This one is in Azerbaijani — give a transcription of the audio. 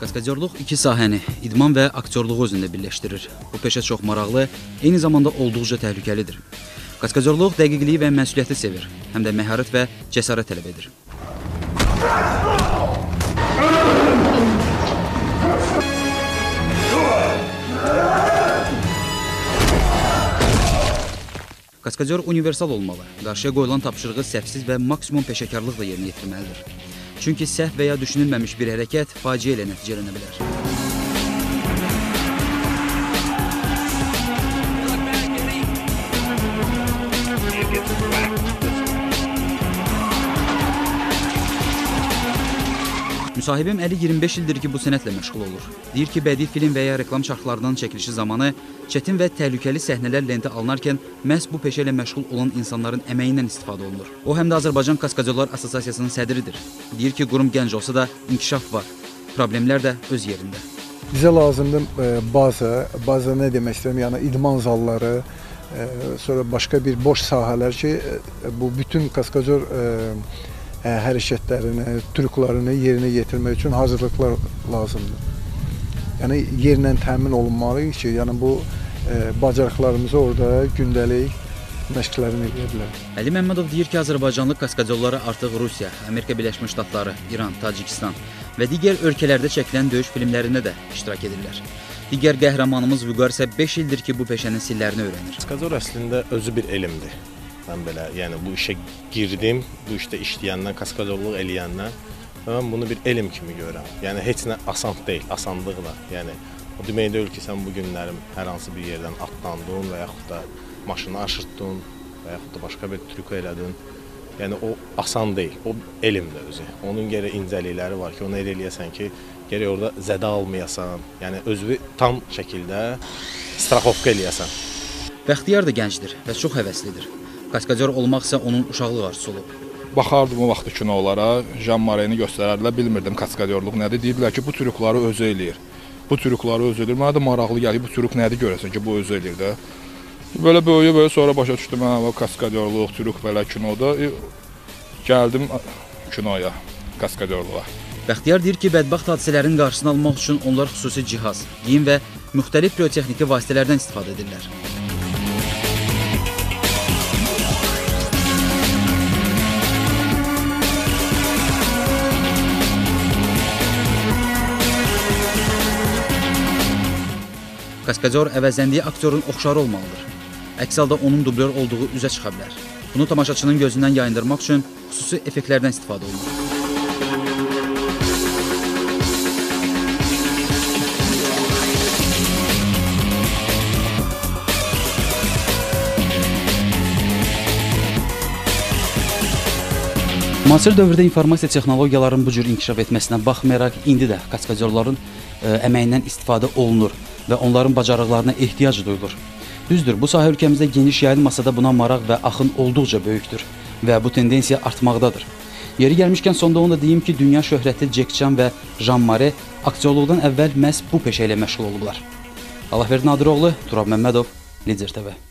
Kaskadyorluq iki sahəni, idman və aktyorluğu özündə birləşdirir. Bu peşə çox maraqlı, eyni zamanda olduqca təhlükəlidir. Kaskadyorluq dəqiqliyi və məsuliyyəti sevir, həm də məharət və cəsarət tələb edir. Kaskadyor universal olmalı, qarşıya qoyulan tapşırığı səhvsiz və maksimum peşəkarlıqla yerinə yetirməlidir. Çünki səhv və ya düşünülməmiş bir hərəkət faciə ilə nəticələnə bilər. Müsahibim Əli 25 ildir ki, bu sənətlə məşğul olur. Deyir ki, bədii film və ya reklam şartlarının çəkilişi zamanı çətin və təhlükəli səhnələr lentə alınarkən məhz bu peşə ilə məşğul olan insanların əməyindən istifadə olunur. O, həm də Azərbaycan Kaskadyorlar Assosiasiyasının sədridir. Deyir ki, qurum gənc olsa da inkişaf var, problemlər də öz yerində. Bizə lazımdır baza nə demək istəyirəm, yəni idman zalları, sonra başqa bir boş sahələr ki, bu bütün Kaskadyor hərəkətlərini, trüklarını yerinə yetirmək üçün hazırlıqlar lazımdır. Yəni yerlə təmin olunmalıyıq ki, yəni bu bacarıqlarımızı orada gündəlik məşqlərini edə bilər. Əli Məmmədov deyir ki, Azərbaycanlı kaskadyorları artıq Rusiya, Amerika Birləşmiş Ştatları, İran, Tacikistan və digər ölkələrdə çəkilən döyüş filmlərində də iştirak edirlər. Digər qəhrəmanımız Vüqar isə 5 ildir ki, bu peşənin sillərini öyrənir. Kaskadyor əslində özü bir elmdir. Mən belə, yəni bu işə girdim, bu işdə işləyəndən, kaskadyorluq eləyəndən və mən bunu bir elm kimi görürəm. Yəni heç nə asan deyil, asanlıqla. Yəni o demək deyil ki, sən bu günlərim hər hansı bir yerdən atlandın və yaxud da maşını aşırtdın və yaxud da başqa bir trük elədin. Yəni o asan deyil, o elmdir özü. Onun gərək incəlikləri var ki, onu elə eləyəsən ki, gərək orada zədə almayasan, yəni özünü tam şəkildə straxovka eləyəsən. Bəxtiyar da gəncdir və çox həvəslidir. Kaskadyor olmaq isə onun uşaqlıq arzusu olub. Baxardım o vaxtı kinolara, Jean Mareni göstərərdilər, bilmirdim kaskadyorluq nədir. Deyirlər ki, bu trükları özü eləyir. Bu trükları özü eləyir. Mənə də maraqlı gəlir, bu trük nədir görəsən ki, bu özü eləyir də. Belə böyüyə sonra başa düşdüm, kaskadyorluq, trük belə kinoda. Gəldim kinoya, kaskadyorluğa. Bəxtiyar deyir ki, bədbəxt hadisələrin qarşısını almaq üçün onlar xüsusi cihaz, geyim və müxtəlif pirotexniki vasitələrdən istifadə edirlər. Kaskadyor əvəzləndiyi aktyorun oxşarı olmalıdır. Əks halda onun dublör olduğu üzə çıxa bilər. Bunu tamaşaçının gözündən yayındırmaq üçün xüsusi effektlərdən istifadə olunur. Müasir dövrdə informasiya texnologiyalarının bu cür inkişaf etməsinə baxmayaraq, indi də kaskadyorların əməyindən istifadə olunur və onların bacarıqlarına ehtiyac duyulur. Düzdür, bu sahə ölkəmizdə geniş yayılmasa da buna maraq və axın olduqca böyükdür və bu tendensiya artmaqdadır. Yeri gəlmişkən sonda onu da deyim ki, dünya şöhrətli Jack Chan və Jean Mare aktyorluqdan əvvəl məhz bu peşə ilə məşğul olublar. Allahverdi Nadiroğlu, Turab Məmmədov, Lider TV.